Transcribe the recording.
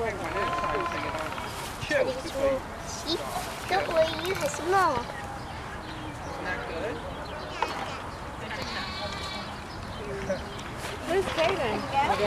这里说，咦，这回鱼还是梦。Where's Kaden?